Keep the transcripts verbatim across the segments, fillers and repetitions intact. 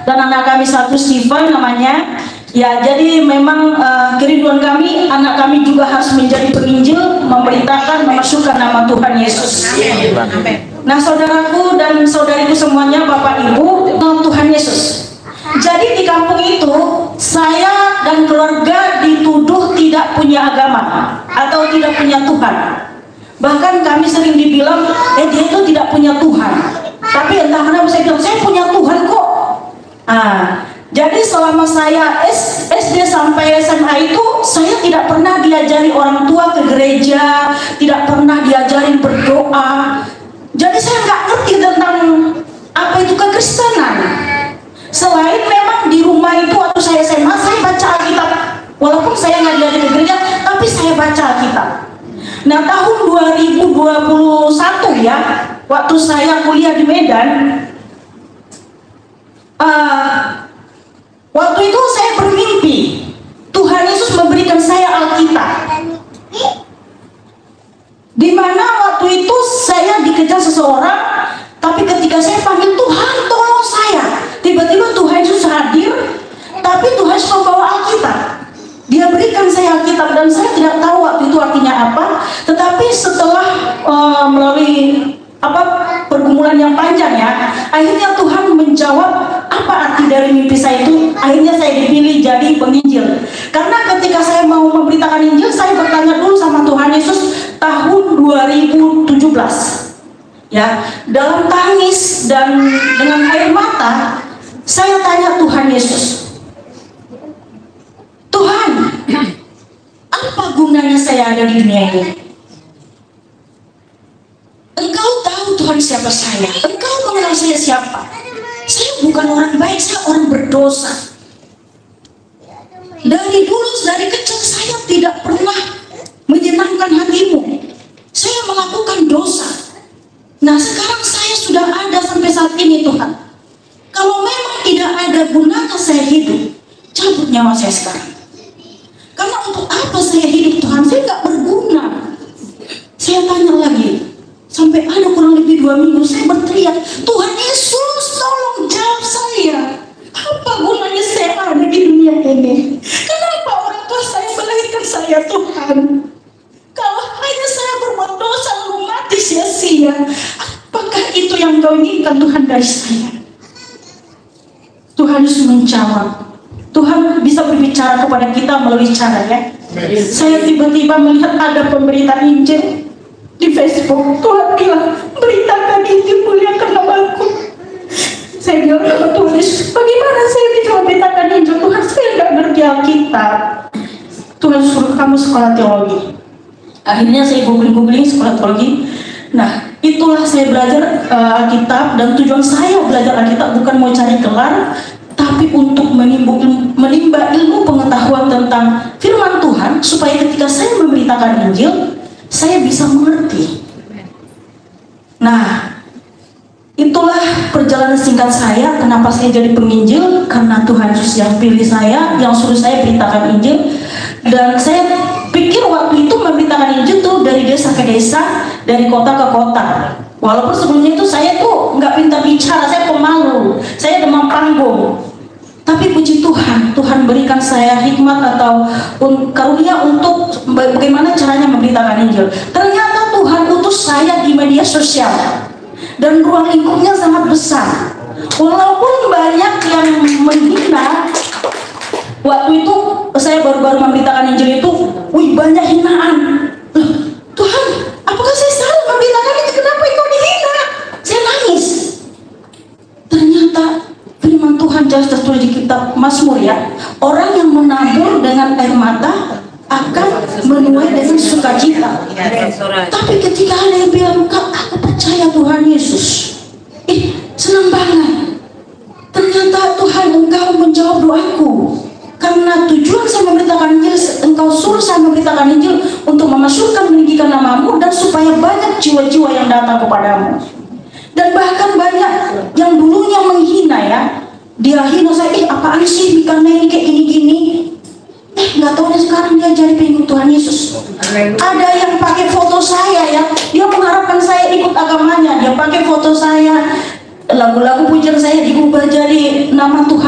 dan anak kami satu Stephen namanya. Ya, jadi memang uh, kerinduan kami, anak kami juga harus menjadi penginjil, memberitakan, memasukkan nama Tuhan Yesus. Nah, saudaraku dan saudariku semuanya, Bapak Ibu, nama Tuhan Yesus. Jadi di kampung itu, saya dan keluarga dituduh tidak punya agama atau tidak punya Tuhan. Bahkan kami sering dibilang, eh dia itu tidak punya Tuhan. Tapi entah kenapa saya bilang, saya punya Tuhan kok. Ah. Jadi selama saya S D sampai S M A itu, saya tidak pernah diajari orang tua ke gereja, tidak pernah diajarin berdoa. Jadi saya nggak ngerti tentang apa itu kekristenan. Selain memang di rumah itu waktu saya S M A, saya baca Alkitab. Walaupun saya nggak diajari ke gereja, tapi saya baca Alkitab. Nah, tahun dua ribu dua puluh satu ya, waktu saya kuliah di Medan, uh, waktu itu saya bermimpi Tuhan Yesus memberikan saya Alkitab, di mana waktu itu saya dikejar seseorang, tapi ketika saya panggil Tuhan tolong saya, tiba-tiba Tuhan Yesus hadir, tapi Tuhan Yesus membawa Alkitab. Dia berikan saya Alkitab dan saya tidak tahu waktu itu artinya apa. Tetapi setelah uh, melalui apa pergumulan yang panjang ya, akhirnya Tuhan menjawab apa arti dari mimpi saya itu. Akhirnya saya dipilih jadi penginjil. Karena ketika saya mau memberitakan Injil, saya bertanya dulu sama Tuhan Yesus tahun dua ribu tujuh belas. Ya, dalam tangis dan dengan air mata, saya tanya Tuhan Yesus, Tuhan, apa gunanya saya ada di dunia ini? Engkau tahu Tuhan siapa saya, Engkau mengenal saya siapa. Saya bukan orang baik, saya orang berdosa. Dari dulu, dari kecil saya tidak pernah menyenangkan hatimu. Saya melakukan dosa. Nah, sekarang saya sudah ada sampai saat ini Tuhan. Kalau memang tidak ada gunanya saya hidup, cabut nyawa saya sekarang. Karena untuk apa saya hidup Tuhan? Saya nggak berguna. Saya tanya lagi, sampai ada kurang lebih dua minggu saya berteriak, Tuhan Yesus tolong jawab saya. Apa gunanya saya ada di dunia ini? Kenapa orang tua saya melahirkan saya Tuhan? Kalau hanya saya berbuat dosa lalu mati sia-sia, apakah itu yang Kau inginkan Tuhan dari saya? Tuhan Yesus menjawab. Tuhan bisa berbicara kepada kita melalui cara ya. Saya tiba-tiba melihat ada pemberitaan Injil di Facebook. Tuhan bilang, beritakan Injil, muliakan namaku. Saya bilang sama Tuhan Yesus, bagaimana saya bisa memberitakan Injil? Tuhan, saya nggak ngerti Alkitab. Tuhan suruh kamu sekolah teologi. Akhirnya saya googling-googling sekolah teologi. Nah, itulah saya belajar uh, Alkitab, dan tujuan saya belajar Alkitab bukan mau cari gelar, tapi untuk menimba ilmu pengetahuan tentang firman Tuhan, supaya ketika saya memberitakan Injil, saya bisa mengerti. Nah, itulah perjalanan singkat saya. Kenapa saya jadi penginjil? Karena Tuhan Yesus yang pilih saya, yang suruh saya beritakan Injil. Dan saya pikir waktu itu memberitakan Injil tuh dari desa ke desa, dari kota ke kota. Walaupun sebelumnya itu saya tuh nggak pintar bicara, saya pemalu, saya demam panggung. Tapi puji Tuhan, Tuhan berikan saya hikmat atau un, karunia untuk bagaimana caranya memberitakan Injil. Ternyata Tuhan utus saya di media sosial, dan ruang lingkupnya sangat besar. Walaupun banyak yang menghina, waktu itu saya baru-baru memberitakan Injil itu, wih banyak hinaan. Loh, Tuhan, apakah saya salah memberitakan itu? Kenapa engkau dihina? Saya nangis. Ternyata firman Tuhan jelas tertulis di kitab Mazmur ya, orang yang menabur dengan air mata akan menuai dengan sukacita. Tapi ketika ada yang bilang, Kak, aku percaya Tuhan Yesus, ih senang banget. Ternyata Tuhan, engkau menjawab doaku. Karena tujuan saya memberitakan Injil, engkau suruh saya memberitakan Injil untuk memasukkan meninggikan namamu, dan supaya banyak jiwa-jiwa yang datang kepadamu. Dan bahkan banyak yang dulunya menghina ya, dia hina saya, eh apaan sih Mika ini kayak gini-gini. Eh nggak tahu sekarang dia jadi pengikut Tuhan Yesus. Ada yang pakai foto saya ya, dia mengharapkan saya ikut agamanya. Dia pakai foto saya, lagu-lagu pujian saya diubah jadi nama Tuhan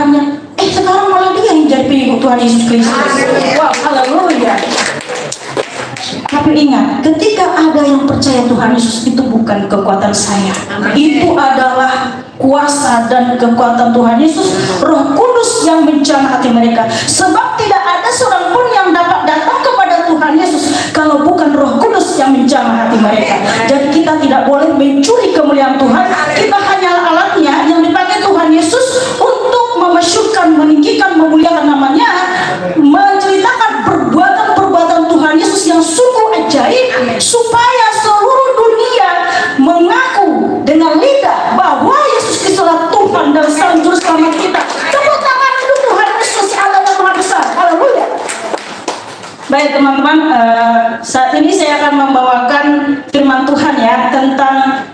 Tuhan Yesus Kristus. Wow, haleluya. Tapi ingat, ketika ada yang percaya Tuhan Yesus, itu bukan kekuatan saya. Itu adalah kuasa dan kekuatan Tuhan Yesus, Roh Kudus yang menjamah hati mereka. Sebab tidak ada seorang pun yang dapat datang kepada Tuhan Yesus kalau bukan Roh Kudus yang menjamah hati mereka. Jadi kita tidak boleh mencuri kemuliaan Tuhan. Kita hanyalah alatnya yang dipakai Tuhan Yesus untuk memasyurkan, meninggikan, memuliakan namanya, menceritakan perbuatan-perbuatan Tuhan Yesus yang sungguh ajaib, supaya seluruh dunia mengaku dengan lidah bahwa Yesus Kristus adalah Tuhan dan Sang Juru Selamat kita. Tepuk tangan untuk Tuhan Yesus, Allah yang Maha Besar. Haleluya. Baik teman-teman, uh, saat ini saya akan membawakan firman Tuhan ya tentang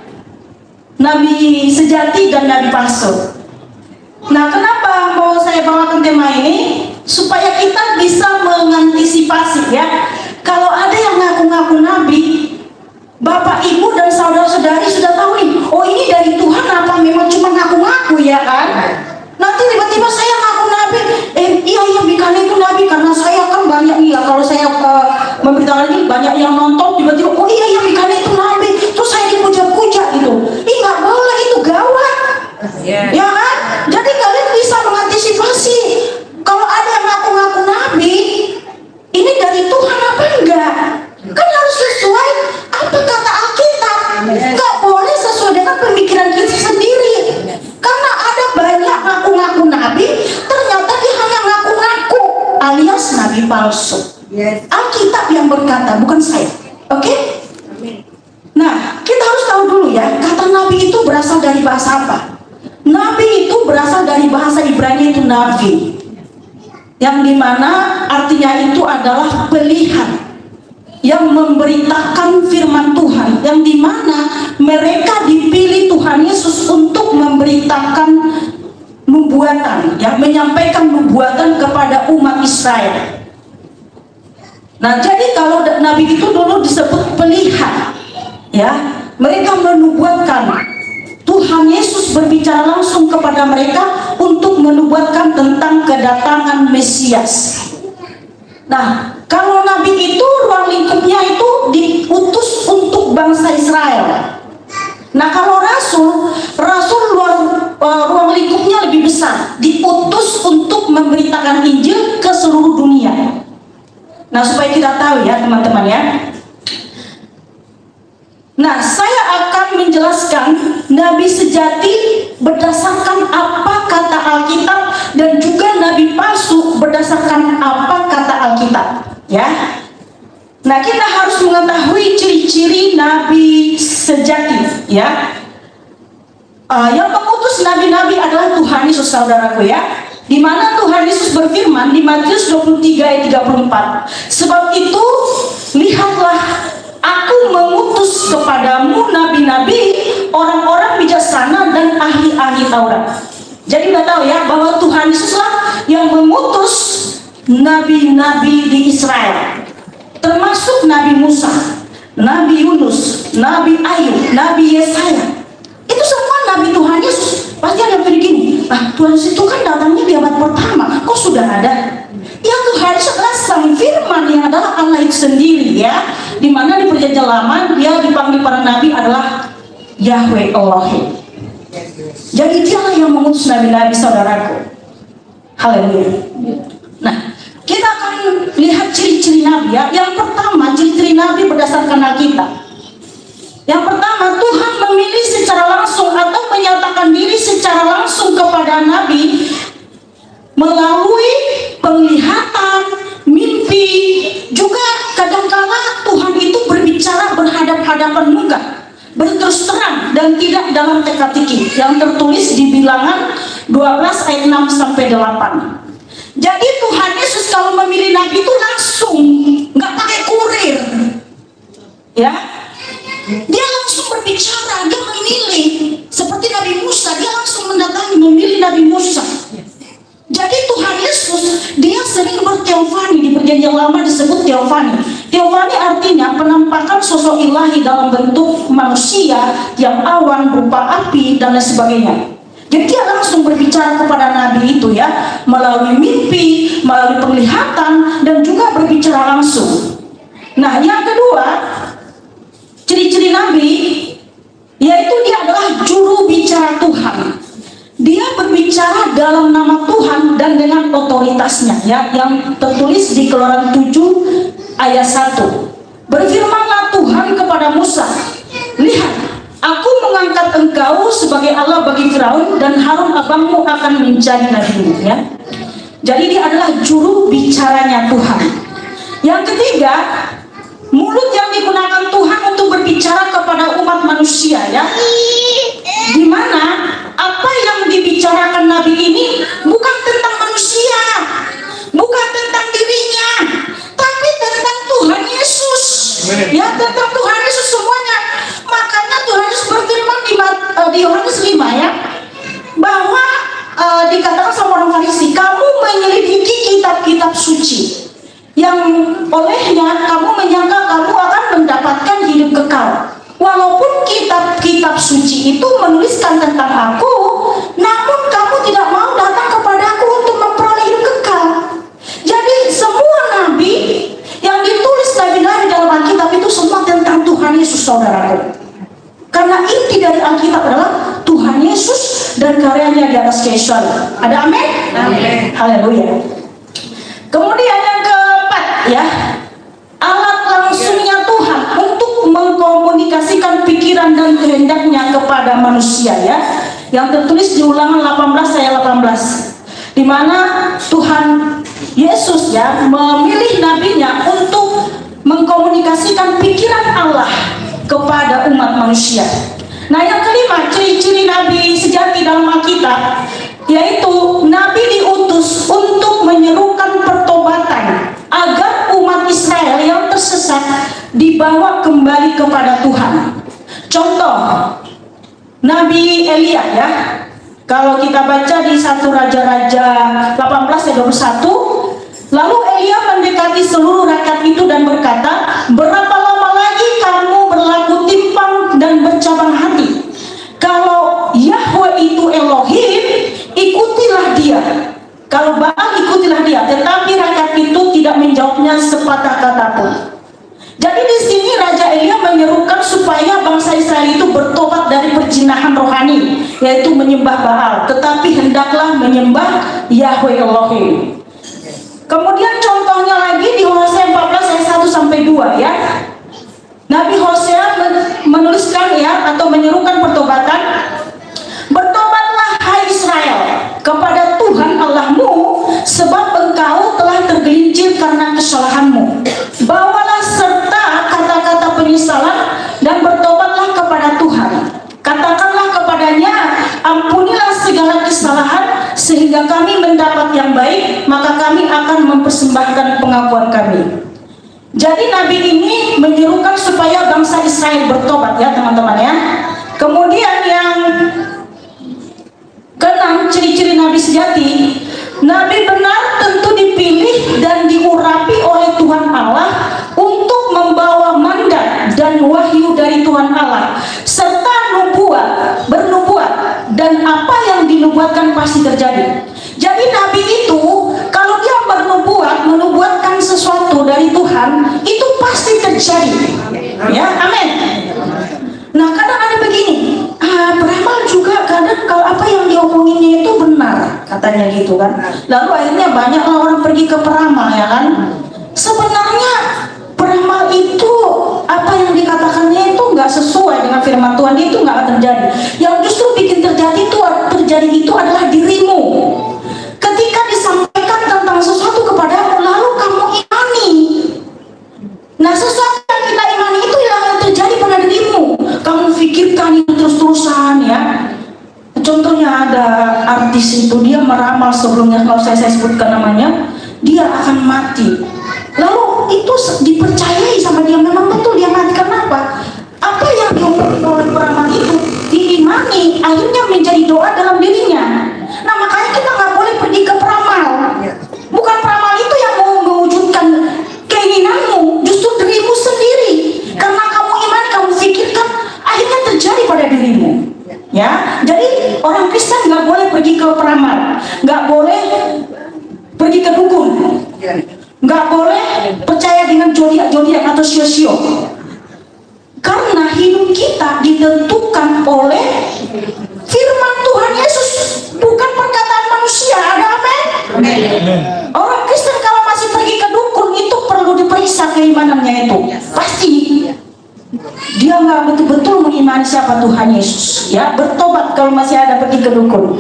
Nabi sejati dan Nabi palsu. Nah, kenapa mau saya bawakan tema ini? Supaya kita bisa mengantisipasi ya. Kalau ada yang ngaku-ngaku nabi, bapak, ibu, dan saudara-saudari sudah tahu nih, oh ini dari Tuhan apa memang cuma ngaku-ngaku ya kan? Nanti tiba-tiba saya ngaku nabi, eh iya iya Mikana itu nabi karena saya kan banyak nih ya. Kalau saya uh, memberitakan ini banyak yang nonton, tiba-tiba oh iya iya Mikana itu nabi, terus saya dipuja-puja gitu. Ih nggak boleh, itu gawat, yeah. Ya kan? Jadi kalian bisa mengantisipasi. Kalau ada yang ngaku-ngaku nabi, ini dari Tuhan apa enggak? Kan harus sesuai apa kata Alkitab. Enggak boleh sesuai dengan pemikiran kita sendiri. Karena ada banyak ngaku-ngaku nabi, ternyata dia hanya ngaku-ngaku, alias nabi palsu. Alkitab yang berkata, bukan saya. Oke? Okay? Nah, kita harus tahu dulu ya, kata nabi itu berasal dari bahasa apa? Nabi itu berasal dari bahasa Ibrani itu nabi, yang dimana artinya itu adalah pelihat, yang memberitakan firman Tuhan, yang dimana mereka dipilih Tuhan Yesus untuk memberitakan nubuatan, ya, menyampaikan nubuatan kepada umat Israel. Nah, jadi kalau nabi itu dulu disebut pelihat, ya, mereka menubuatkan. Tuhan Yesus berbicara langsung kepada mereka untuk menubuatkan tentang kedatangan Mesias. Nah, kalau nabi itu ruang lingkupnya itu diutus untuk bangsa Israel. Nah, kalau rasul, rasul ruang, uh, ruang lingkupnya lebih besar, diutus untuk memberitakan Injil ke seluruh dunia. Nah, supaya kita tahu ya teman-teman ya. Nah, saya akan menjelaskan nabi sejati berdasarkan apa kata Alkitab, dan juga nabi palsu berdasarkan apa kata Alkitab, ya. Nah, kita harus mengetahui ciri-ciri nabi sejati, ya. Uh, yang mengutus nabi-nabi adalah Tuhan Yesus, saudaraku ya. Di mana Tuhan Yesus berfirman di Matius dua puluh tiga ayat tiga puluh empat, sebab itu lihatlah, Aku mengutus kepadamu nabi-nabi, orang-orang bijaksana dan ahli-ahli Taurat. Jadi kita tahu ya bahwa Tuhan Yesuslah yang mengutus nabi-nabi di Israel, termasuk Nabi Musa, Nabi Yunus, Nabi Ayub, Nabi Yesaya. Itu semua nabi Tuhan Yesus. Pasti ada yang pikir gini, ah Tuhan Yesus itu kan datangnya di abad pertama, kok sudah ada? Ya, Tuhan Yesus adalah Sang Firman yang adalah Allah itu sendiri ya. Dimana di perjanjian lama dia dipanggil para nabi adalah Yahweh Elohim. Jadi dialah yang mengutus nabi-nabi, saudaraku. Haleluya. Nah, kita akan lihat ciri-ciri nabi ya. Yang pertama, ciri-ciri nabi berdasarkan Alkitab. Yang pertama, Tuhan memilih secara langsung atau menyatakan diri secara langsung kepada nabi melalui penglihatan, mimpi, juga kadang-kala Tuhan itu berbicara berhadap-hadapan muka, berterus terang dan tidak dalam teka-teki, yang tertulis di Bilangan dua belas ayat enam sampai delapan. Jadi Tuhan Yesus kalau memilih nabi itu langsung, nggak pakai kurir, ya. Dia langsung berbicara, dia memilih. Seperti Nabi Musa, dia langsung mendatangi, memilih Nabi Musa. Jadi Tuhan Yesus, dia sering berteofani. Di perjanjian lama disebut teofani. Teofani artinya penampakan sosok ilahi dalam bentuk manusia yang awan, berupa api, dan lain sebagainya. Jadi dia langsung berbicara kepada nabi itu ya, melalui mimpi, melalui penglihatan, dan juga berbicara langsung. Nah, yang kedua, ciri-ciri nabi yaitu dia adalah juru bicara Tuhan. Dia berbicara dalam nama Tuhan dan dengan otoritasnya, ya, yang tertulis di Keluaran tujuh ayat satu. Berfirmanlah Tuhan kepada Musa, lihat, aku mengangkat engkau sebagai Allah bagi Firaun, dan Harun abangmu akan menjadi nabimu. Ya. Jadi dia adalah juru bicaranya Tuhan. Yang ketiga, mulut yang digunakan Tuhan untuk berbicara kepada umat manusia, ya, di mana apa yang dibicarakan Nabi ini bukan tentang manusia, bukan tentang dirinya, tapi tentang Tuhan Yesus. Ya, tentang Tuhan Yesus semuanya. Makanya Tuhan Yesus berfirman di, uh, di Yohanes lima, ya, bahwa uh, dikatakan sama orang Farisi, kamu menyelidiki kitab-kitab suci yang olehnya kamu menyangka kamu akan mendapatkan hidup kekal. Walaupun kitab-kitab suci itu menuliskan tentang aku, namun kamu tidak mau datang kepadaku untuk memperoleh hidup kekal. Jadi semua nabi yang ditulis nabi-nabi dalam Alkitab itu semua tentang Tuhan Yesus, saudaraku. Karena inti dari Alkitab adalah Tuhan Yesus dan karyanya di atas kayu salib. Ada amin? Amin. Haleluya. Kemudian yang keempat, ya, alat langsungnya Tuhan untuk mengkomunikasikan pikiran dan kehendaknya kepada manusia, ya, yang tertulis di Ulangan delapan belas ayat delapan belas, di mana Tuhan Yesus, ya, memilih nabinya untuk mengkomunikasikan pikiran Allah kepada umat manusia. Nah, yang kelima, ciri-ciri nabi sejati dalam Alkitab, yaitu nabi diutus untuk menyerukan pertobatan agar umat Israel yang tersesat dibawa kembali kepada Tuhan. Contoh, Nabi Elia, ya. Kalau kita baca di satu Raja-Raja delapan belas ayat dua puluh satu, lalu Elia mendekati seluruh rakyat itu dan berkata, berapa lama lagi kamu berlaku timpang dan bercabang hati? Kalau Yahweh itu Elohim, ikutilah dia. Kalau Baal, ikutilah dia. Tetapi rakyat itu tidak menjawabnya sepatah kata pun. Jadi di sini Raja Elia menyerukan supaya bangsa Israel itu bertobat dari perjinahan rohani, yaitu menyembah Baal, tetapi hendaklah menyembah Yahweh Elohim. Kemudian contohnya lagi di Hosea empat belas ayat satu sampai dua, ya. Nabi Hosea menuliskan, ya, atau menyerukan pertobatan. Bertobatlah hai Israel kepada Tuhan Allahmu, sebab engkau telah tergelincir karena kesalahanmu. Bawalah serta kata-kata penyesalan dan bertobatlah kepada Tuhan. Katakanlah kepadanya, ampunilah segala kesalahan sehingga kami mendapat yang baik, maka kami akan mempersembahkan pengakuan kami. Jadi nabi ini menyerukan supaya bangsa Israel bertobat, ya, teman-teman, ya. Kemudian yang keenam, ciri-ciri nabi sejati. Nabi benar tentu dipilih dan diurapi oleh Tuhan Allah untuk membawa mandat dan wahyu dari Tuhan Allah, serta nubuat, bernubuat, dan apa yang dinubuatkan pasti terjadi. Jadi nabi itu kalau dia bernubuat, menubuatkan sesuatu dari Tuhan, itu pasti terjadi. Ya, amin. Nah, kadang ada begini, ah, beramal juga kadang kalau apa yang diomonginnya itu benar, katanya gitu kan. Lalu akhirnya banyak orang pergi ke peramal, ya kan. Sebenarnya peramal itu apa yang dikatakannya itu nggak sesuai dengan firman Tuhan, itu nggak akan terjadi. Yang justru bikin terjadi itu terjadi itu adalah dirimu. Ketika disampaikan tentang sesuatu kepadamu, lalu kamu imani. Nah, sesuatu yang kita imani itu yang terjadi pada dirimu. Kamu pikirkan itu terus-terusan, ya. Contohnya ada artis itu, dia meramal sebelumnya, kalau saya, saya sebutkan namanya, dia akan mati. Lalu itu dipercayai sama dia, memang betul dia mati. Kenapa? Apa yang diomongin oleh peramal itu diimani, akhirnya menjadi doa dalam dirinya. Nah, makanya kita nggak boleh pergi ke peramal. Bukan peramal itu yang mau mewujudkan keinginanmu, justru dirimu sendiri. Karena kamu imani, kamu pikirkan, akhirnya terjadi pada dirimu. Ya, jadi orang Kristen nggak boleh pergi ke peramal, nggak boleh pergi ke dukun. Nggak boleh percaya dengan zodiak-zodiak atau sio-sio. Karena hidup kita ditentukan oleh firman Tuhan Yesus, bukan perkataan manusia. Ada amin? Orang Kristen kalau masih pergi ke dukun itu perlu diperiksa keimanannya itu. Pasti dia nggak betul-betul mengimani siapa Tuhan Yesus. Ya, bertobat kalau masih ada pergi ke dukun.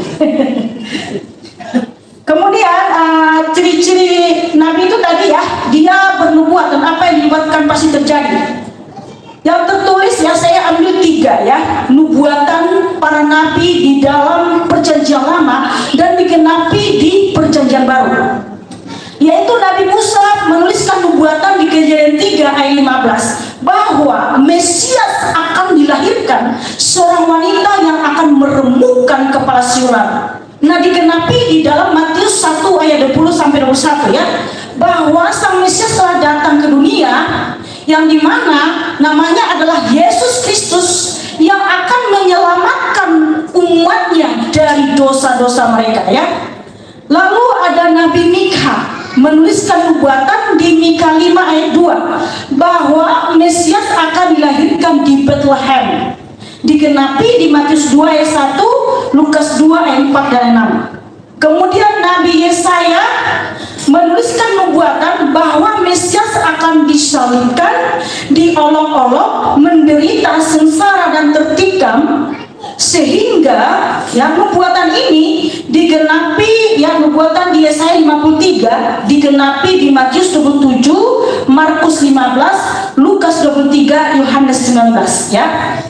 Kemudian uh, ciri-ciri Nabi itu tadi ya, dia bernubuat dan apa yang dinubuatkan pasti terjadi. Yang tertulis ya, saya ambil tiga ya, nubuatan para nabi di dalam perjanjian lama dan digenapi di perjanjian baru. Yaitu Nabi Musa menuliskan nubuatan di Kejadian tiga ayat lima belas bahwa Mesias akan dilahirkan, seorang wanita yang akan meremukkan kepala si ular. Nah, digenapi di dalam Matius satu ayat dua puluh sampai dua puluh satu ya, bahwa sang Mesias telah datang ke dunia, yang dimana namanya adalah Yesus Kristus, yang akan menyelamatkan umatnya dari dosa-dosa mereka ya. Lalu ada Nabi Mikha menuliskan nubuatan di Mikha lima ayat dua bahwa Mesias akan dilahirkan di Bethlehem, digenapi di Matius dua ayat satu, Lukas dua ayat empat dan enam. Kemudian Nabi Yesaya menuliskan nubuatan bahwa Mesias akan disalibkan, diolok-olok, menderita, sengsara dan tertikam, sehingga yang nubuatan ini digenapi, yang nubuatan di Yesaya lima puluh tiga digenapi di Matius dua puluh tujuh, Markus lima belas, Lukas dua puluh tiga, Yohanes sembilan belas ya.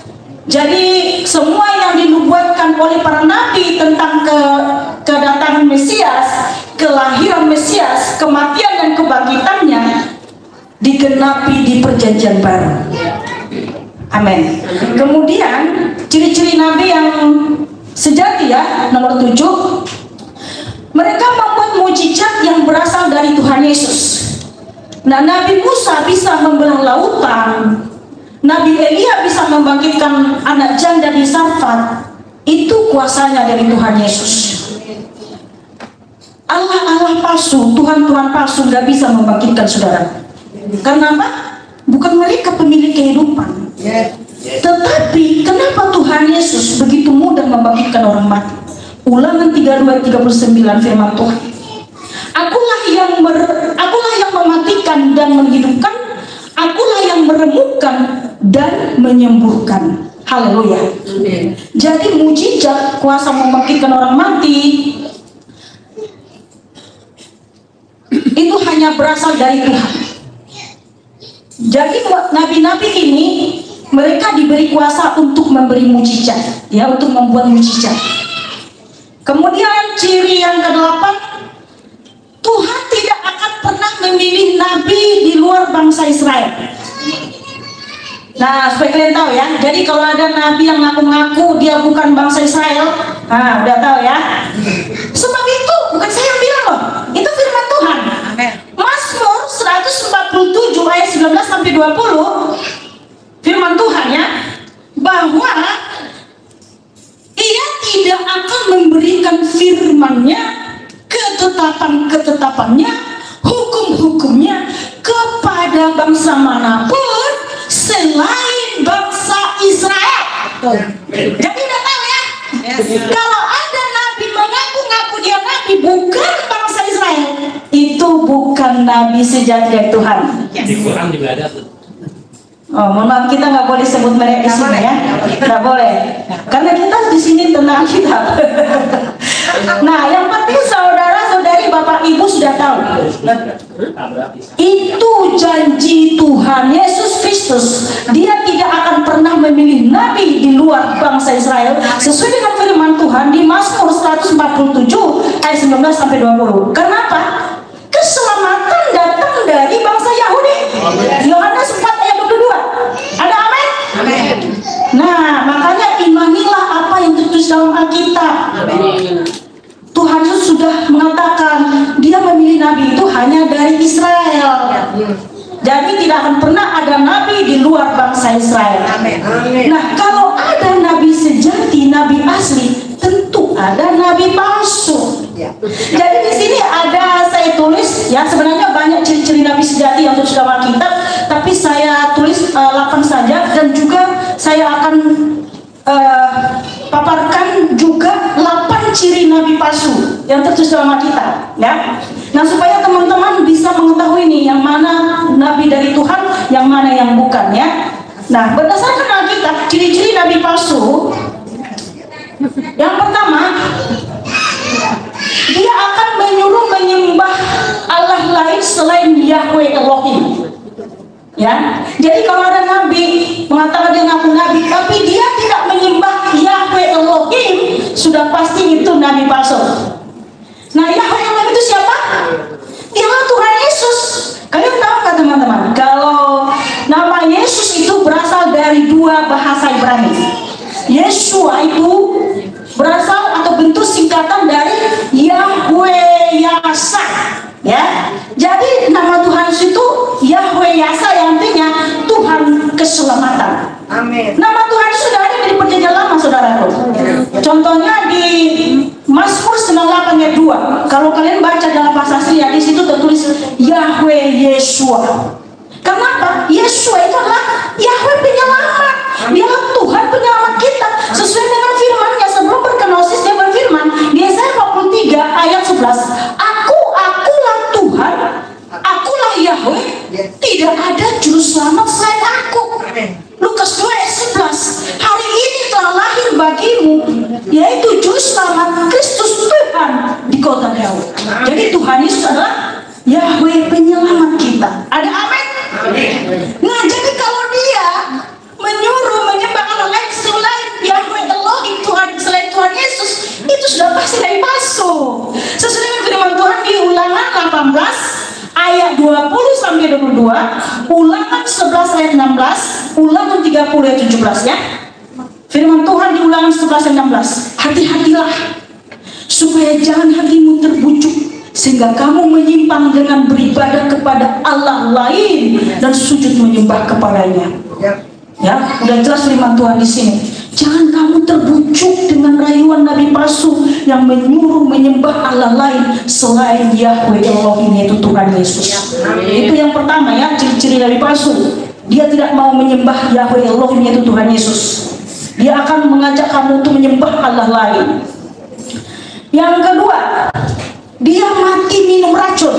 Jadi semua yang dinubuatkan oleh para nabi tentang ke, kedatangan Mesias, kelahiran Mesias, kematian dan kebangkitannya digenapi di perjanjian baru. Amin. Kemudian ciri-ciri nabi yang sejati ya, nomor tujuh, mereka membuat mujizat yang berasal dari Tuhan Yesus. Nah, Nabi Musa bisa membelah lautan, Nabi Elia bisa membangkitkan anak janda di Sarfat. Itu kuasanya dari Tuhan Yesus. Allah-Allah palsu, Tuhan-Tuhan palsu nggak bisa membangkitkan saudara. Karena apa? Bukan mereka pemilik kehidupan. Tetapi kenapa Tuhan Yesus begitu mudah membangkitkan orang mati? Ulangan tiga puluh dua tiga puluh sembilan firman Tuhan. Akulah yang mer, akulah yang mematikan dan menghidupkan, akulah yang meremukkan dan menyembuhkan. Haleluya. Jadi mujizat kuasa membangkitkan orang mati itu hanya berasal dari Tuhan. Jadi nabi-nabi ini mereka diberi kuasa untuk memberi mujizat, ya, untuk membuat mujizat. Kemudian ciri yang kedelapan, Tuhan tidak akan pernah memilih nabi di luar bangsa Israel. Nah, supaya kalian tahu ya, jadi kalau ada nabi yang ngaku-ngaku dia bukan bangsa Israel, nah udah tahu ya. Sebab itu bukan saya yang bilang loh, itu firman Tuhan. Mazmur seratus empat puluh tujuh ayat sembilan belas sampai dua puluh, firman Tuhan ya, bahwa Ia tidak akan memberikan firman-Nya, ketetapan-ketetapannya, hukum-hukumnya kepada bangsa manapun selain bangsa Israel. Jadi udah tahu ya, kalau ada nabi mengaku-ngaku dia nabi bukan bangsa Israel, itu bukan nabi sejati dari Tuhan. Di Quran juga ada tuh. Oh, mohon maaf, kita nggak boleh sebut merek di sini ya, nggak boleh, karena kita di sini tentang kitab. Nah, yang penting saudara-saudari, bapak ibu sudah tahu, itu janji Tuhan Yesus Kristus. Dia tidak akan pernah memilih nabi di luar bangsa Israel, sesuai dengan firman Tuhan di Mazmur seratus empat puluh tujuh ayat sembilan belas sampai dua puluh. Kenapa? Keselamatan datang dari bangsa Yahudi. Yohanes empat ayat dua puluh dua. Ada amin? Amin. Nah, makanya imanilah apa yang tertulis dalam Alkitab. Tuhan Yesus sudah mengatakan dia memilih nabi itu hanya dari Israel. Jadi tidak akan pernah ada nabi di luar bangsa Israel. Nah, kalau ada nabi sejati, nabi asli, tentu ada nabi palsu. Ya. Jadi di sini ada saya tulis ya, sebenarnya banyak ciri-ciri nabi sejati yang terus dalam Alkitab, tapi saya tulis uh, delapan saja, dan juga saya akan uh, paparkan juga delapan ciri nabi palsu yang tertulis dalam Alkitab ya. Nah, supaya teman-teman bisa mengetahui nih yang mana nabi dari Tuhan, yang mana yang bukan ya. Nah, berdasarkan Alkitab, ciri-ciri nabi palsu yang pertama, dia akan menyuruh menyembah Allah lain selain Yahweh Elohim. Ya, jadi kalau ada nabi mengatakan dia ngaku nabi, tapi dia tidak menyembah Yahweh Elohim, sudah pasti itu nabi palsu. Nah, Yahweh Elohim itu siapa? Dialah Tuhan Yesus. Kalian tahu nggak teman-teman? Kalau nama Yesus itu berasal dari dua bahasa Ibrani. Yeshua itu berasal atau bentuk singkatan dari Yahweh Yasa ya. Jadi nama Tuhan itu Yahweh Yasa, yang artinya Tuhan keselamatan. Amin. Nama Tuhan itu sudah ada di perjanjian lama, saudaraku. Contohnya di Mazmur sembilan puluh delapan ayat dua. Kalau kalian baca dalam bahasa asli ya, di situ tertulis Yahweh Yeshua. Kenapa? Yeshua itu adalah Yahweh penyelamat. Dialah Tuhan penyelamat kita. Sesuai dengan firman-Nya, sebelum berkenosis dia berfirman di Yesaya empat puluh tiga ayat sebelas, Aku, akulah Tuhan, akulah Yahweh, tidak ada juru selamat selain aku. Lukas dua ayat sebelas, hari ini telah lahir bagimu, yaitu juru selamat Kristus Tuhan di kota Daud. Jadi Tuhan Yesus adalah Yahweh penyelamat kita. Ada amin? Nah, jadi kalau dia menyuruh menyembah Allah lain selain Yahweh Elohim, Tuhan selain Tuhan Yesus, itu sudah pasti dari palsu. Sesuai dengan firman Tuhan di Ulangan delapan belas ayat dua puluh sampai dua puluh dua, Ulangan sebelas ayat enam belas, Ulangan tiga puluh ayat tujuh belas ya. Firman Tuhan di Ulangan sebelas ayat enam belas, hati-hatilah supaya jangan hatimu terbujuk sehingga kamu menyimpang dengan beribadah kepada Allah lain dan sujud menyembah kepadanya. Ya, udah jelas firman Tuhan di sini. Jangan kamu terbujuk dengan rayuan nabi palsu yang menyuruh menyembah Allah lain selain Yahweh Elohim, yaitu Tuhan Yesus. Itu yang pertama ya, ciri-ciri nabi palsu. Dia tidak mau menyembah Yahweh Elohim, yaitu Tuhan Yesus. Dia akan mengajak kamu untuk menyembah Allah lain. Yang kedua, dia mati minum racun.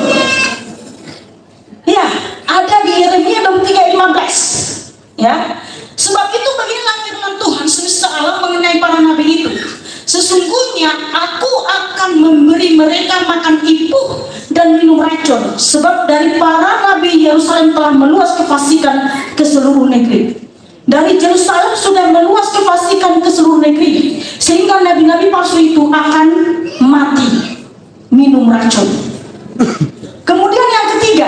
Ya, ada di Yeremia dua puluh tiga ayat lima belas. Ya, sebab itu beginilah firman Tuhan semesta alam mengenai para nabi itu. Sesungguhnya aku akan memberi mereka makan ipuh dan minum racun, sebab dari para nabi Yerusalem telah meluas kefasikan ke seluruh negeri. Dari Yerusalem sudah meluas kefasikan ke seluruh negeri, sehingga nabi-nabi palsu itu akan mati minum racun. Kemudian yang ketiga,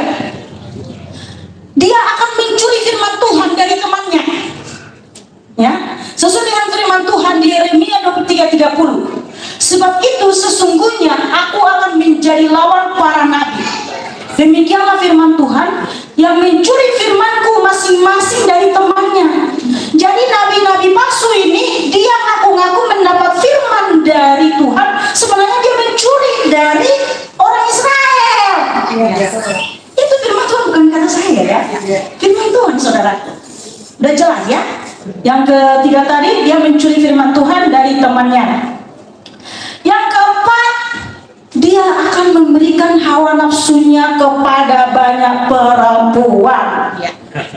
dia akan mencuri firman Tuhan dari temannya. Ya, sesuai dengan firman Tuhan di Yeremia dua puluh tiga ayat tiga puluh. Sebab itu sesungguhnya aku akan menjadi lawan para nabi. Demikianlah firman Tuhan yang mencuri firmanku masing-masing dari temannya. Jadi nabi-nabi palsu ini, dia ngaku-ngaku mendapat firman dari Tuhan, sebenarnya dia mencuri dari orang Israel. Ya. Itu firman Tuhan, bukan kata saya ya. Firman Tuhan, saudara. Udah jelas ya. Yang ketiga tadi, dia mencuri firman Tuhan dari temannya. Yang keempat, dia akan memberikan hawa nafsunya kepada banyak perempuan. Ya.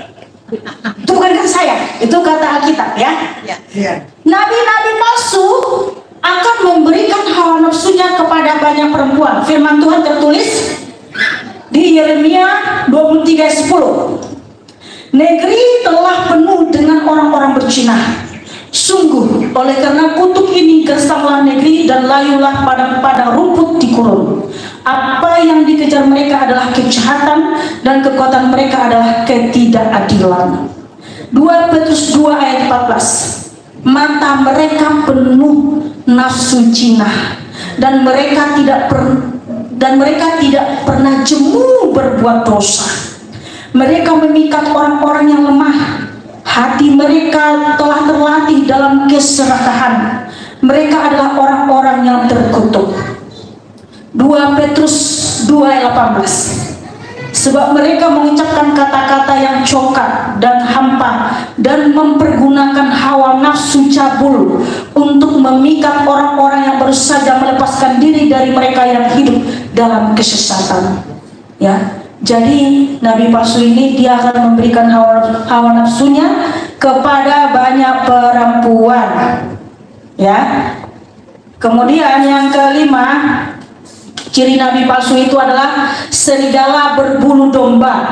Itu bukan kata saya, itu kata Alkitab ya. Ya. Nabi-nabi palsu akan memberikan hawa nafsunya kepada banyak perempuan. Firman Tuhan tertulis di Yeremia dua puluh tiga ayat sepuluh. Negeri telah penuh dengan orang-orang berzinah. Sungguh, oleh karena kutuk ini gersanglah negeri dan layulah padang padang rumput di gurun. Apa yang dikejar mereka adalah kejahatan dan kekuatan mereka adalah ketidakadilan. dua Petrus dua ayat empat belas. Mata mereka penuh nafsu jinah dan mereka tidak per, dan mereka tidak pernah jemu berbuat dosa. Mereka memikat orang-orang yang lemah. Hati mereka telah terlatih dalam keserakahan. Mereka adalah orang-orang yang terkutuk. dua Petrus dua ayat delapan belas. Sebab mereka mengucapkan kata-kata yang congkak dan hampa dan mempergunakan hawa nafsu cabul untuk memikat orang-orang yang baru saja melepaskan diri dari mereka yang hidup dalam kesesatan. Ya, jadi nabi palsu ini dia akan memberikan hawa, hawa nafsunya kepada banyak perempuan. Ya. Kemudian yang kelima, ciri nabi palsu itu adalah serigala berbulu domba.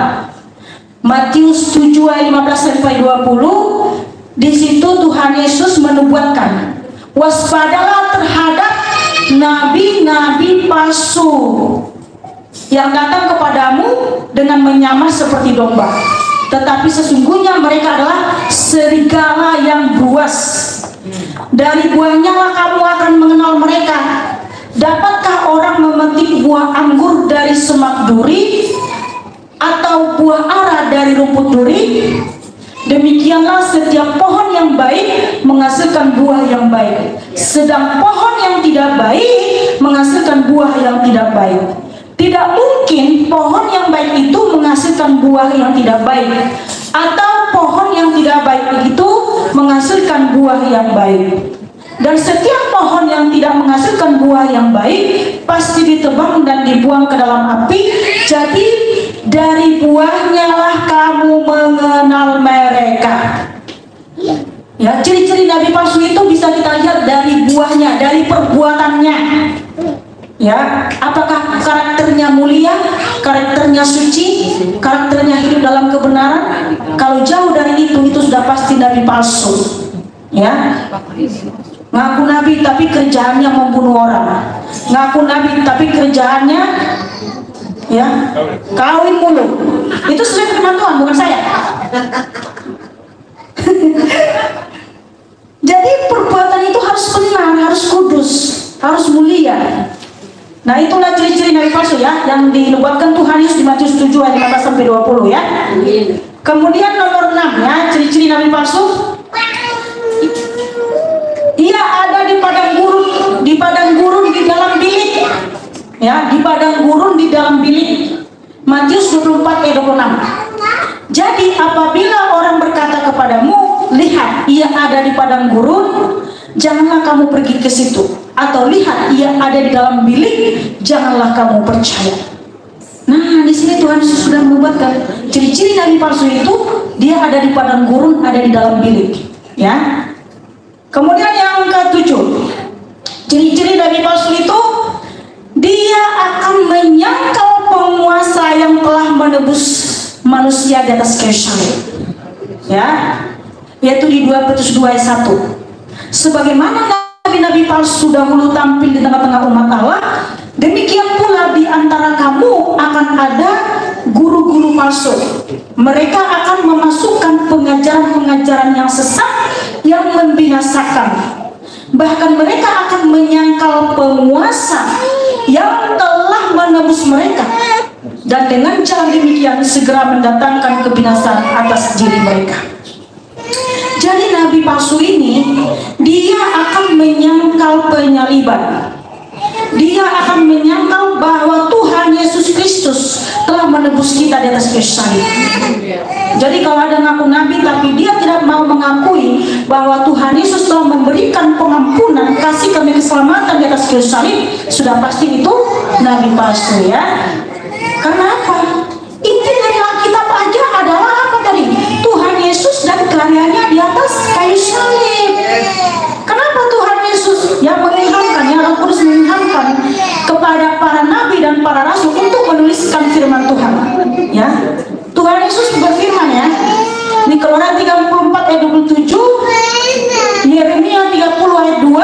Matius tujuh ayat lima belas sampai dua puluh. Di situ Tuhan Yesus menubuatkan, waspadalah terhadap nabi-nabi palsu yang datang kepadamu dengan menyamar seperti domba, tetapi sesungguhnya mereka adalah serigala yang buas. Dari buahnya lah kamu akan mengenal mereka. Dapatkah orang memetik buah anggur dari semak duri atau buah ara dari rumput duri? Demikianlah setiap pohon yang baik menghasilkan buah yang baik, sedang pohon yang tidak baik menghasilkan buah yang tidak baik. Tidak mungkin pohon yang baik itu menghasilkan buah yang tidak baik, atau pohon yang tidak baik itu menghasilkan buah yang baik. Dan setiap pohon yang tidak menghasilkan buah yang baik pasti ditebang dan dibuang ke dalam api. Jadi dari buahnya lah kamu mengenal mereka. Ya, ciri-ciri nabi palsu itu bisa kita lihat dari buahnya, dari perbuatannya. Ya, apakah karakternya mulia, karakternya suci, karakternya hidup dalam kebenaran? Kalau jauh dari itu, itu sudah pasti nabi palsu. Ya, ngaku nabi tapi kerjaannya membunuh orang, ngaku nabi tapi kerjaannya ya kawin mulu. Itu sesuai firman Tuhan, bukan saya. Jadi perbuatan itu harus benar, harus kudus, harus mulia. Nah, itulah ciri-ciri nabi palsu ya, yang dinubuatkan Tuhan Yesus di Matius tujuh ayat lima belas sampai dua puluh ya. Kemudian nomor enam ya, ciri-ciri nabi palsu. Ia ada di padang gurun, di padang gurun di dalam bilik. Ya, di padang gurun di dalam bilik. Matius dua puluh empat ayat dua puluh enam. Jadi apabila orang berkata kepadamu, lihat ia ada di padang gurun, janganlah kamu pergi ke situ. Atau lihat ia ada di dalam bilik, janganlah kamu percaya. Nah, di sini Tuhan Yesus sudah membuatkan ciri-ciri nabi palsu itu, dia ada di padang gurun, ada di dalam bilik. Ya. Kemudian yang ketujuh, ciri-ciri nabi palsu itu, dia akan menyangkal penguasa yang telah menebus manusia di atas kayu salib. Ya, yaitu di dua Petrus dua ayat satu. Sebagaimana nabi-nabi palsu dahulu tampil di tengah-tengah umat Allah, demikian pula di antara kamu akan ada guru-guru palsu. Mereka akan memasukkan pengajaran-pengajaran yang sesat yang membinasakan. Bahkan mereka akan menyangkal penguasa yang telah menebus mereka, dan dengan cara demikian segera mendatangkan kebinasaan atas diri mereka. Jadi nabi palsu ini, dia akan menyangkal penyaliban. Dia akan menyangkal bahwa Tuhan Yesus Kristus telah menebus kita di atas kayu salib. Jadi kalau ada ngaku nabi tapi dia tidak mau mengakui bahwa Tuhan Yesus telah memberikan pengampunan, kasih kami keselamatan di atas kayu salib, sudah pasti itu nabi palsu ya. Karena apa? Inti dari Alkitab aja adalah apa tadi? Tuhan Yesus dan karyanya di atas kayu salib. Kenapa Tuhan Yesus yang mengilhamkan, yang Roh Kudus mengilhamkan kepada para nabi dan para rasul untuk menuliskan firman Tuhan? Ya, Tuhan Yesus berfirman ya, di Keluaran tiga puluh empat ayat dua puluh tujuh, Yeremia tiga puluh ayat dua,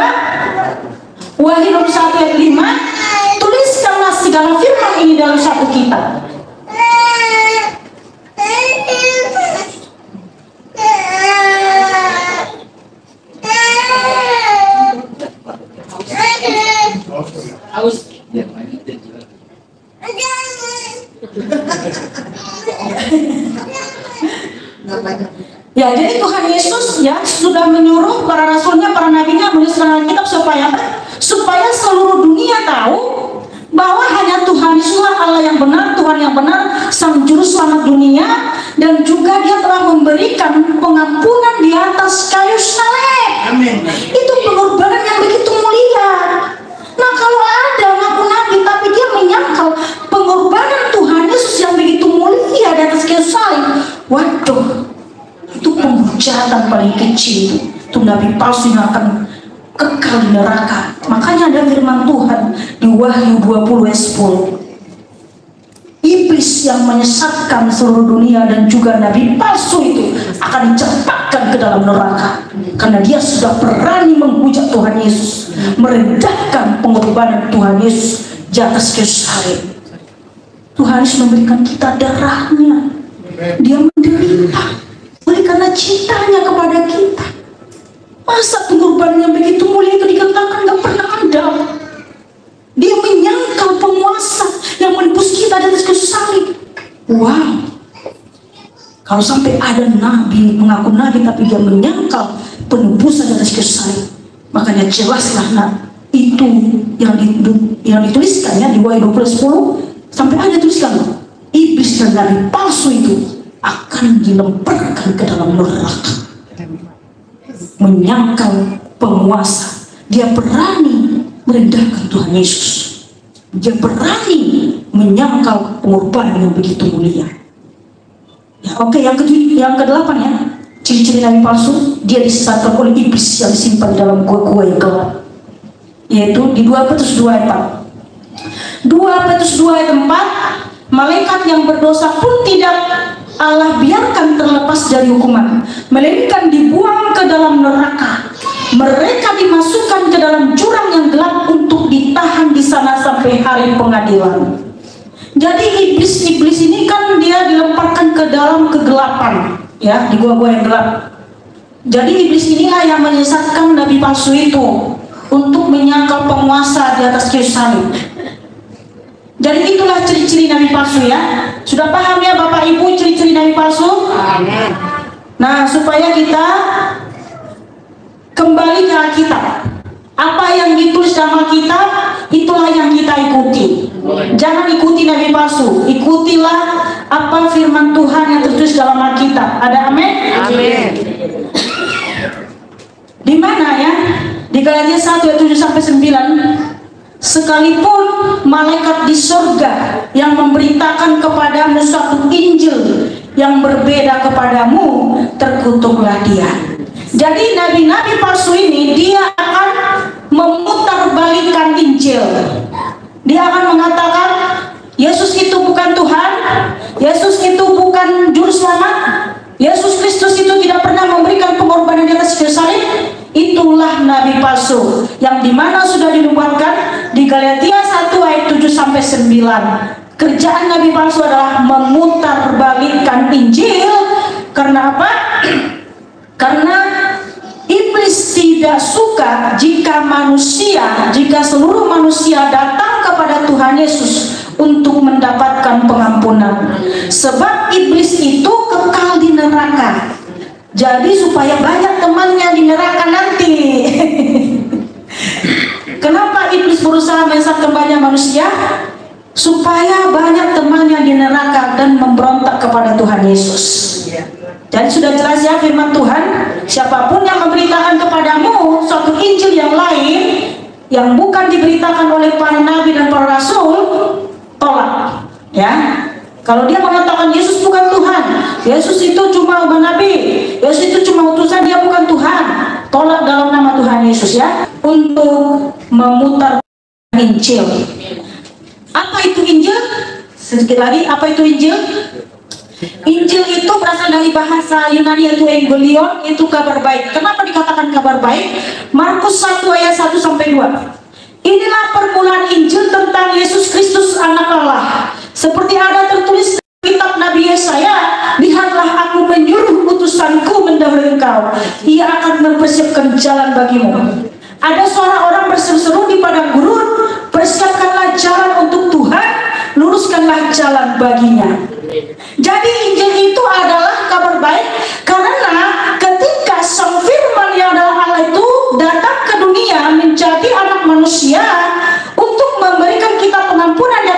Wahyu satu ayat lima, tuliskanlah segala firman ini dalam satu kitab. Aus. Ya, jadi Tuhan Yesus ya sudah menyuruh para rasulnya, para nabinya menuliskan Alkitab supaya supaya seluruh dunia tahu bahwa Tuhan Yesuslah Allah yang benar, Tuhan yang benar, Sang Juru Selamat dunia, dan juga Dia telah memberikan pengampunan di atas kayu salib. Amin. Itu pengorbanan yang begitu mulia. Nah, kalau ada ngaku nabi tapi dia menyangkal pengorbanan Tuhan Yesus yang begitu mulia di atas kayu salib, waduh, itu pemujatan paling kecil. Itu nabi palsu yang akan kekal di neraka. Makanya ada firman Tuhan di Wahyu dua puluh ayat sepuluh. Iblis yang menyesatkan seluruh dunia dan juga nabi palsu itu akan dicampakkan ke dalam neraka, karena dia sudah berani menghujat Tuhan Yesus, merendahkan pengorbanan Tuhan Yesus di atas kayu salib. Tuhan Yesus memberikan kita darahnya, Dia menderita oleh karena cintanya kepada kita. Masa pengorbanan yang begitu mulia itu dikatakan gak pernah ada? Dia menyangkal penguasa yang menebus kita di atas kayu salib. Wow. Kalau sampai ada nabi mengaku nabi tapi dia menyangkal penebusan di atas kayu salib, makanya jelaslah nah, itu yang, di, yang dituliskan ya di Wahyu dua puluh sepuluh sampai ada tuliskan, iblis dan nabi palsu itu akan dilemparkan ke dalam neraka. Menyangkal penguasa, dia berani merendahkan Tuhan Yesus, dia berani menyangkal pengorbanan yang begitu mulia. Ya, oke, yang ke yang kedelapan ya, ciri-ciri nabi palsu, dia disesatkan oleh iblis yang disimpan di dalam gua-gua yang gelap, yaitu di dua Petrus dua ayat empat. dua Petrus dua ayat empat, malaikat yang berdosa pun tidak Allah biarkan terlepas dari hukuman, melainkan dibuang ke dalam neraka. Mereka dimasukkan ke dalam jurang yang gelap untuk ditahan di sana sampai hari pengadilan. Jadi iblis-iblis ini kan dia dilemparkan ke dalam kegelapan, ya, di gua-gua yang gelap. Jadi iblis inilah yang menyesatkan nabi palsu itu untuk menyangkal penguasa di atas kayu salib. Jadi itulah ciri-ciri nabi palsu ya. Sudah paham ya Bapak Ibu ciri-ciri nabi palsu? Amin. Nah, supaya kita kembali ke Alkitab. Apa yang ditulis dalam Alkitab, itulah yang kita ikuti. Jangan ikuti nabi palsu. Ikutilah apa firman Tuhan yang tertulis dalam Alkitab. Ada amin? Amin. Di mana ya? Di Galatia satu ayat tujuh sampai sembilan. Sekalipun malaikat di surga yang memberitakan kepadamu suatu Injil yang berbeda kepadamu, terkutuklah dia. Jadi nabi-nabi palsu ini dia akan memutarbalikkan Injil. Dia akan mengatakan Yesus itu bukan Tuhan, Yesus itu bukan juru selamat, Yesus Kristus itu tidak pernah memberikan pengorbanan di atas kayu salib. Itulah nabi palsu yang dimana sudah dinubuatkan di Galatia satu ayat tujuh sampai sembilan. Kerjaan nabi palsu adalah memutarbalikkan Injil. Karena apa? Karena iblis tidak suka jika manusia, jika seluruh manusia datang kepada Tuhan Yesus untuk mendapatkan pengampunan. Sebab iblis itu kekal di neraka. Jadi supaya banyak temannya di neraka nanti. Kenapa iblis berusaha menyesatkan banyak manusia? Supaya banyak temannya di neraka dan memberontak kepada Tuhan Yesus. Jadi sudah jelas ya firman Tuhan, siapapun yang memberitakan kepadamu suatu Injil yang lain yang bukan diberitakan oleh para nabi dan para rasul, tolak. Ya. Kalau dia mengatakan Yesus bukan Tuhan, Yesus itu cuma umat nabi, Yesus itu cuma utusan, dia bukan Tuhan, tolak dalam nama Tuhan Yesus ya, untuk memutar Injil. Apa itu Injil? Sedikit lagi, apa itu Injil? Injil itu berasal dari bahasa Yunani yaitu Evangelion, itu kabar baik. Kenapa dikatakan kabar baik? Markus satu ayat satu sampai dua. Inilah permulaan Injil tentang Yesus Kristus anak Allah. Seperti ada tertulis di kitab Nabi Yesaya, lihatlah aku menyuruh utusanku mendahului engkau. Ia akan mempersiapkan jalan bagimu. Ada suara orang berseru-seru di padang gurun, persiapkanlah jalan untuk Tuhan, luruskanlah jalan baginya. Jadi Injil itu adalah kabar baik karena ketika sang firman yang adalah Allah itu datang ke dunia menjadi anak manusia untuk memberikan kita pengampunan di atas kayu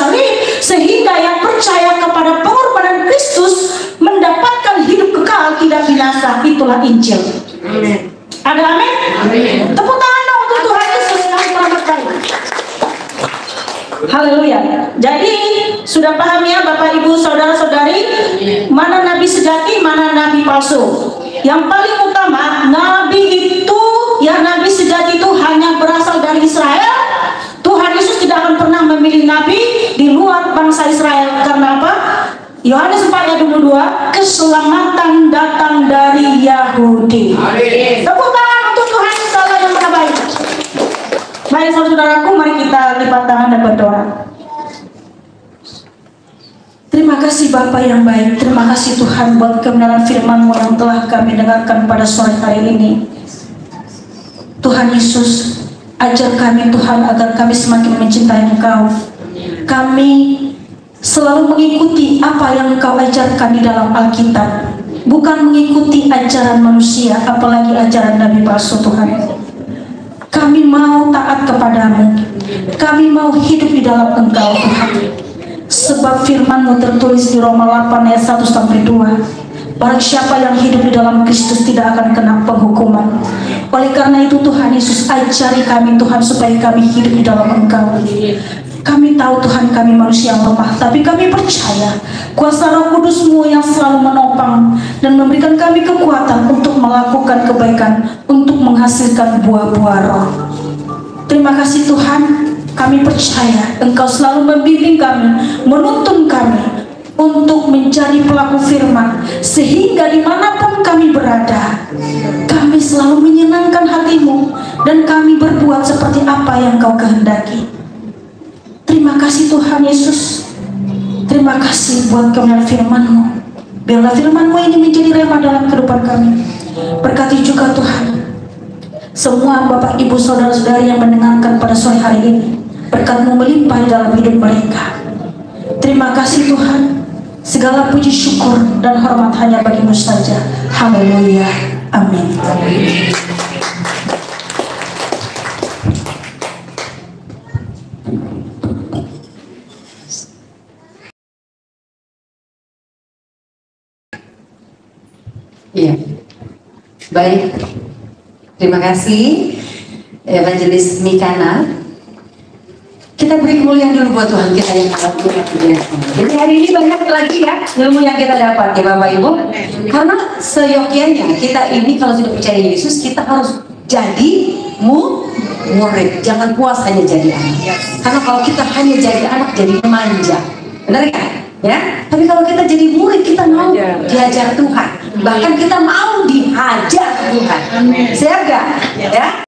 salib, sehingga yang percaya kepada pengorbanan Kristus mendapatkan hidup kekal tidak binasa. Itulah Injil. Amin. Ada amin? Amin. Tepuk tangan dong untuk Tuhan Yesus yang selamat kami. Haleluya. Jadi sudah paham ya Bapak Ibu saudara-saudari, mana nabi sejati, mana nabi palsu. Yang paling utama, nabi itu, ya nabi sejati itu hanya berasal dari Israel. Tuhan Yesus tidak akan pernah memilih nabi di luar bangsa Israel. Karena apa? Yohanes empat ayat dua puluh dua, keselamatan datang dari Yahudi. Tepuk tangan untuk Tuhan Yesus Allah yang maha baik. Baik saudaraku, mari kita lipat tangan dan berdoa. Terima kasih Bapa yang baik, terima kasih Tuhan buat kebenaran firman-Mu yang telah kami dengarkan pada sore hari ini. Tuhan Yesus, ajar kami Tuhan agar kami semakin mencintai Engkau. Kami selalu mengikuti apa yang Engkau ajarkan di dalam Alkitab, bukan mengikuti ajaran manusia, apalagi ajaran nabi palsu Tuhan. Kami mau taat kepadamu, kami mau hidup di dalam Engkau Tuhan. Sebab firman-Mu tertulis di Roma delapan ayat satu sampai dua, barang siapa yang hidup di dalam Kristus tidak akan kena penghukuman. Oleh karena itu Tuhan Yesus, ajari kami Tuhan supaya kami hidup di dalam Engkau. Kami tahu Tuhan kami manusia yang lemah, tapi kami percaya kuasa Roh Kudus-Mu yang selalu menopang dan memberikan kami kekuatan untuk melakukan kebaikan, untuk menghasilkan buah-buah roh. Terima kasih Tuhan, kami percaya Engkau selalu membimbing kami, menuntun kami untuk menjadi pelaku firman, sehingga dimanapun kami berada, kami selalu menyenangkan hati-Mu dan kami berbuat seperti apa yang Kau kehendaki. Terima kasih Tuhan Yesus. Terima kasih buat kebenaran firman-Mu. Biarlah firman-Mu ini menjadi rema dalam kehidupan kami. Berkati juga Tuhan semua Bapak Ibu saudara-saudari yang mendengarkan pada sore hari ini. Berkat-Mu melimpah di dalam hidup mereka. Terima kasih Tuhan. Segala puji syukur dan hormat hanya bagi-Mu saja. Haleluya. Amin. Iya, baik. Terima kasih Evangelis Mikana. Kita beri kemuliaan dulu buat Tuhan kita yang alat biasa. Jadi hari ini banyak lagi ya ilmu yang kita dapat ya Bapak Ibu. Karena seyogyanya kita ini kalau sudah percaya Yesus, kita harus jadi mu murid. Jangan puas hanya jadi anak. Karena kalau kita hanya jadi anak, jadi manja. Benar kan? Ya. Tapi kalau kita jadi murid, kita mau diajar Tuhan. Bahkan kita mau dihajar Tuhan. Siap gak? Ya.